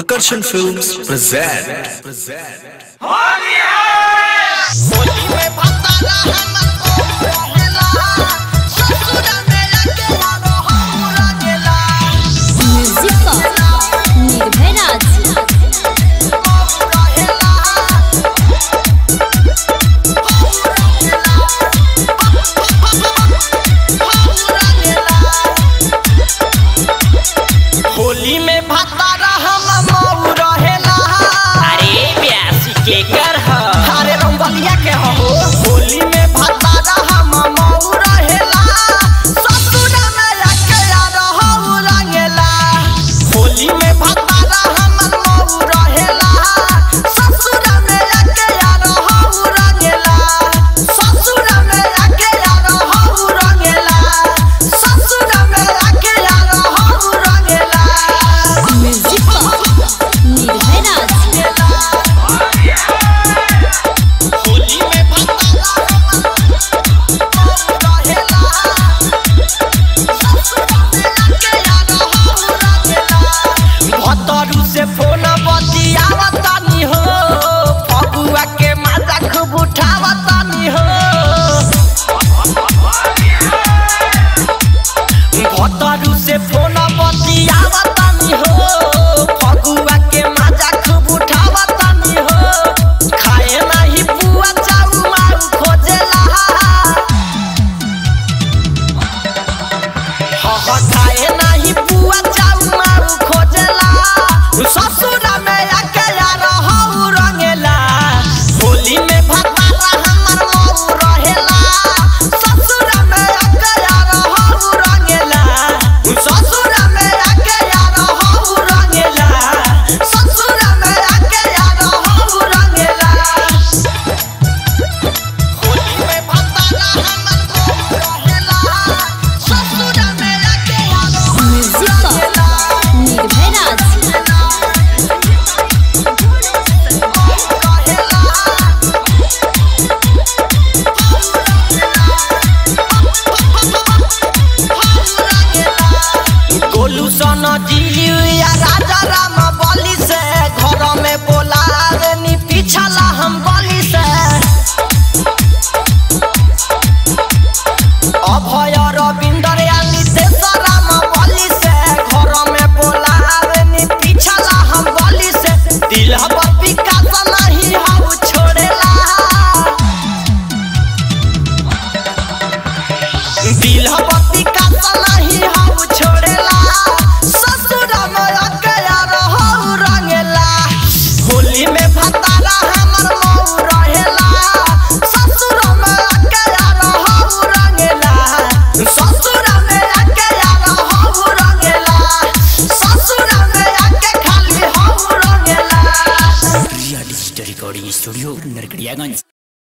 Akarshan Films present. Holi में भतारा हम मऊ रहेला। अरे ब्यासी के कर ह अरे रंगलिया के हो। होली में भतारा हम मऊ रहेला, ससुर में रखे रहू रंगेला। होली में भतारा हम मऊ रहेला, ससुर में रखे रहू रंगेला। ससुर में रखे रहू रंगेला। ससुर में रखे रहू रंगेला। से फोन बतियावतानी हो, फगुआ के मजा खूब उठावतानी हो। भतरू से फोन बतियावतानी हो, फगुआ के मजा खूब उठावतानी हो। खाए नहीं पुआ चाउ मारू खोजेला, खाए नहीं पुआ चाउ मारू खोजेला। ससुर में आके रहू रंगेला। होली में भतारा हमर मऊ रहेला, ससुर में आके रहू रंगेला। ससुर में आके रहू रंगेला। ससुर में आके रहू रंगेला। होली में भतारा हमर मऊ रहेला, ससुर में आके रहू रंगेला। गोलू सन जिया राजा राम बलि से घर में बोला नी पिछला हम गली से। अभय रविंदर नितेश राम बलि से घर में बोला नी पिछला हम गली से। दिल विकास नहीं हम छोड़ेला, दिल विकास नहीं हम छोड़ेला। ससुर में आके रहू रंगेला। होली में भतारा हमर मऊ रहेला, ससुर में आके रहू रंगेला। ससुर में आके रहू रंगेला। ससुर में आके खाली रहू रंगेला। Riya digital recording studio Narkatiaganj.